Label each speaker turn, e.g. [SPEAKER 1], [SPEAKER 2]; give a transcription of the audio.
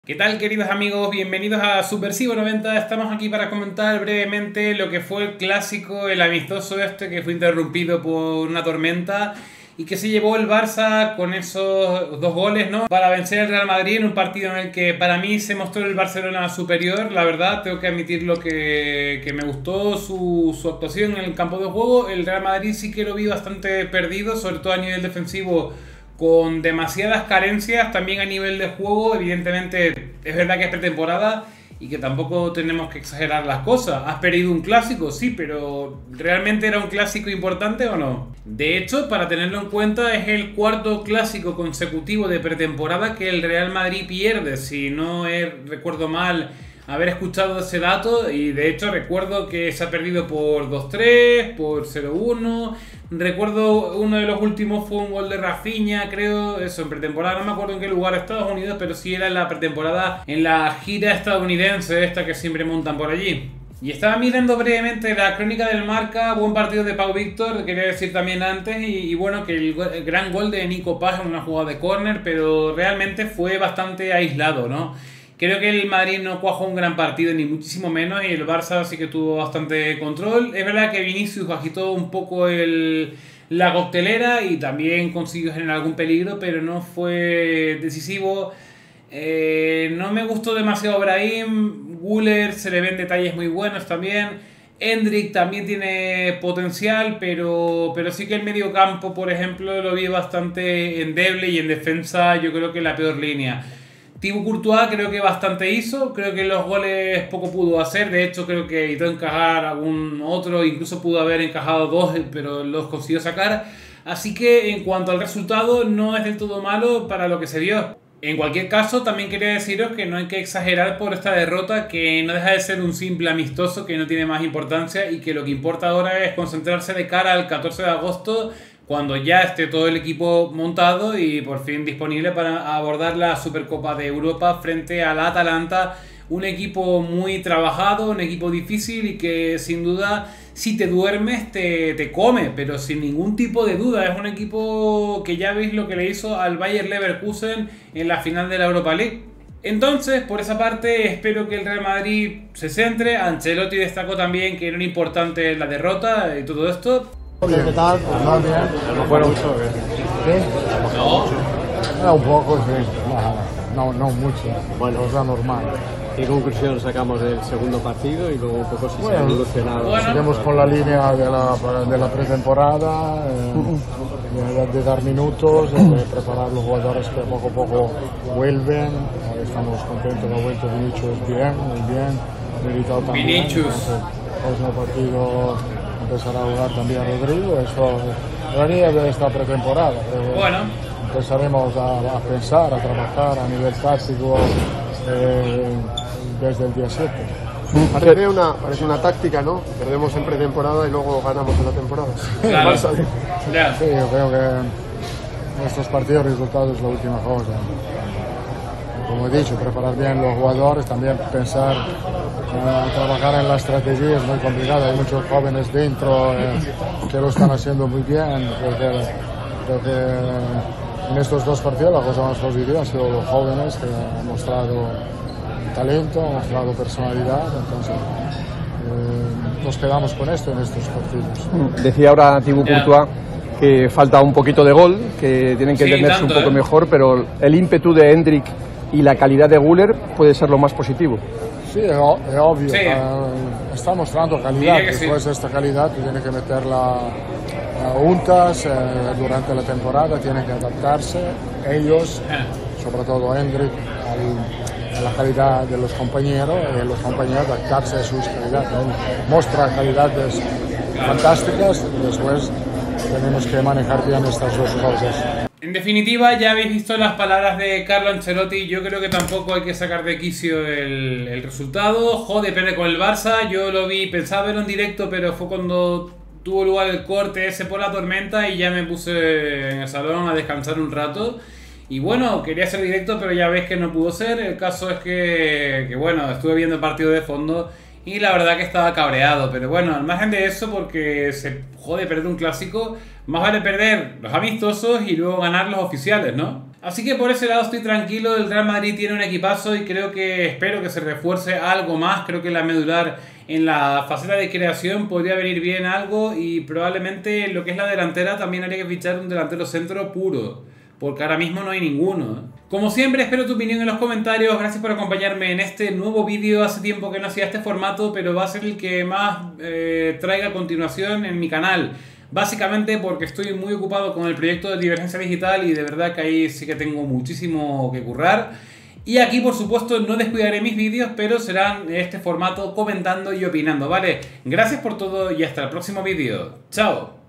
[SPEAKER 1] ¿Qué tal, queridos amigos? Bienvenidos a Supersivo 90. Estamos aquí para comentar brevemente lo que fue el clásico, el amistoso este que fue interrumpido por una tormenta y que se llevó el Barça con esos dos goles, ¿no? Para vencer al Real Madrid en un partido en el que para mí se mostró el Barcelona superior. La verdad, tengo que admitir lo que me gustó su actuación en el campo de juego. El Real Madrid sí que lo vi bastante perdido, sobre todo a nivel defensivo, con demasiadas carencias también a nivel de juego. Evidentemente es verdad que es pretemporada y que tampoco tenemos que exagerar las cosas. ¿Has perdido un clásico? Sí, pero ¿realmente era un clásico importante o no? De hecho, para tenerlo en cuenta, es el cuarto clásico consecutivo de pretemporada que el Real Madrid pierde. Si no recuerdo mal haber escuchado ese dato, y de hecho recuerdo que se ha perdido por 2-3, por 0-1. Recuerdo uno de los últimos fue un gol de Rafinha, creo, eso en pretemporada, no me acuerdo en qué lugar, Estados Unidos, pero sí era en la pretemporada, en la gira estadounidense esta que siempre montan por allí. Y estaba mirando brevemente la crónica del Marca, buen partido de Pau Víctor, quería decir también antes, y bueno, que el gran gol de Nico Paz en una jugada de córner, pero realmente fue bastante aislado, ¿no? Creo que el Madrid no cuajó un gran partido, ni muchísimo menos, y el Barça sí que tuvo bastante control. Es verdad que Vinicius agitó un poco la coctelera y también consiguió generar algún peligro, pero no fue decisivo. No me gustó demasiado Brahim. Güler se le ven detalles muy buenos también. Endrick también tiene potencial, pero sí que el medio campo, por ejemplo, lo vi bastante endeble, y en defensa yo creo que la peor línea. Thibaut Courtois creo que bastante hizo, creo que los goles poco pudo hacer, de hecho creo que evitó encajar algún otro, incluso pudo haber encajado dos, pero los consiguió sacar, así que en cuanto al resultado no es del todo malo para lo que se vio. En cualquier caso, también quería deciros que no hay que exagerar por esta derrota, que no deja de ser un simple amistoso que no tiene más importancia, y que lo que importa ahora es concentrarse de cara al 14 de agosto, cuando ya esté todo el equipo montado y por fin disponible para abordar la Supercopa de Europa frente al Atalanta. Un equipo muy trabajado, un equipo difícil y que sin duda, si te duermes, te come, pero sin ningún tipo de duda. Es un equipo que ya veis lo que le hizo al Bayer Leverkusen en la final de la Europa League. Entonces, por esa parte, espero que el Real Madrid se centre. Ancelotti destacó también que era importante la derrota y todo esto.
[SPEAKER 2] ¿Qué tal? Pues no, bien.
[SPEAKER 3] ¿No fueron mucho?
[SPEAKER 2] ¿Qué?
[SPEAKER 1] No.
[SPEAKER 2] Un poco, sí. No mucho.
[SPEAKER 3] Bueno,
[SPEAKER 2] o sea, normal.
[SPEAKER 3] ¿Qué conclusión sacamos del segundo partido y luego un poco si se ha evolucionado?
[SPEAKER 1] Bueno.
[SPEAKER 2] Seguimos con la línea de la pretemporada, de dar minutos, de preparar los jugadores que poco a poco vuelven. Estamos contentos de la vuelta de Vinicius, bien, muy bien. Militao también.
[SPEAKER 1] Vinicius.
[SPEAKER 2] El próximo partido empezará a jugar también Rodrigo. Eso la línea de esta pretemporada.
[SPEAKER 1] Bueno.
[SPEAKER 2] Empezaremos a pensar, a trabajar a nivel táctico desde el día 7.
[SPEAKER 4] Parece una táctica, ¿no? Perdemos en pretemporada y luego ganamos en la temporada.
[SPEAKER 1] Claro. Ya.
[SPEAKER 2] Sí, yo creo que estos partidos, resultados es la última cosa. Como he dicho, preparar bien los jugadores, también pensar, trabajar en la estrategia es muy complicado. Hay muchos jóvenes dentro que lo están haciendo muy bien. Creo que en estos dos partidos la cosa más positiva han sido los jóvenes que han mostrado talento, han mostrado personalidad. Entonces, nos quedamos con esto en estos partidos.
[SPEAKER 5] Decía ahora Thibaut Courtois que falta un poquito de gol, que tienen que entenderse un poco mejor, pero el ímpetu de Endrick y la calidad de Güler puede ser lo más positivo.
[SPEAKER 2] Sí, es obvio.
[SPEAKER 1] Sí.
[SPEAKER 2] Está mostrando calidad. Después de esta calidad tiene que meterla juntas durante la temporada, tienen que adaptarse ellos, sobre todo Endrick, a la calidad de los compañeros, y los compañeros adaptarse a sus calidades. Muestra calidades fantásticas, y después tenemos que manejar bien estas dos cosas.
[SPEAKER 1] En definitiva, ya habéis visto las palabras de Carlo Ancelotti. Yo creo que tampoco hay que sacar de quicio el resultado. Jode, perder con el Barça. Yo lo vi, pensaba verlo en directo, pero fue cuando tuvo lugar el corte ese por la tormenta y ya me puse en el salón a descansar un rato. Y bueno, quería hacer directo, pero ya ves que no pudo ser. El caso es que bueno, estuve viendo el partido de fondo y la verdad que estaba cabreado. Pero bueno, al margen de eso, porque se jode perder un clásico, más vale perder los amistosos y luego ganar los oficiales, ¿no? Así que por ese lado estoy tranquilo, el Real Madrid tiene un equipazo y espero que se refuerce algo más. Creo que la medular en la faceta de creación podría venir bien algo y probablemente lo que es la delantera también habría que fichar un delantero centro puro, porque ahora mismo no hay ninguno. Como siempre, espero tu opinión en los comentarios. Gracias por acompañarme en este nuevo vídeo. Hace tiempo que no hacía este formato, pero va a ser el que más traiga a continuación en mi canal. Básicamente porque estoy muy ocupado con el proyecto de Divergencia Digital y de verdad que ahí sí que tengo muchísimo que currar. Y aquí, por supuesto, no descuidaré mis vídeos, pero serán este formato comentando y opinando, ¿vale? Gracias por todo y hasta el próximo vídeo. ¡Chao!